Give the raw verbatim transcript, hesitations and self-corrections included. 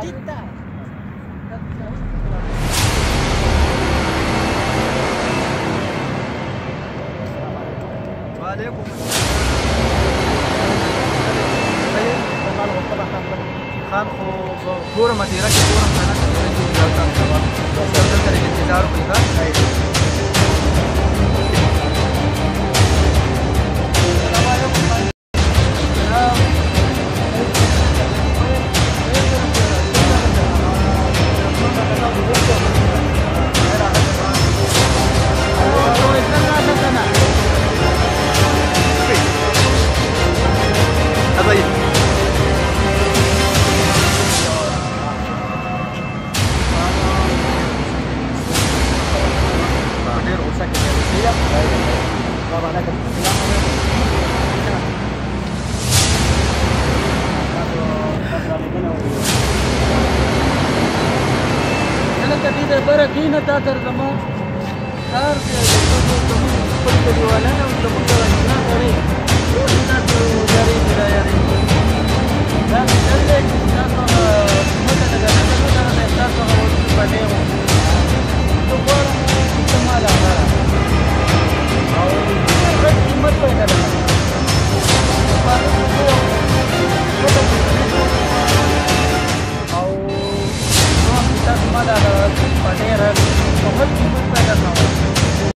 Ahorita. وعليكم خان خو ګورم مدیره کې ګورم کنه مدیره کې ځان سبا دلته لري انتظار کوي دا برکینه تا تر زمان کار دی خپل کلیوالانو زموږ سره نه لري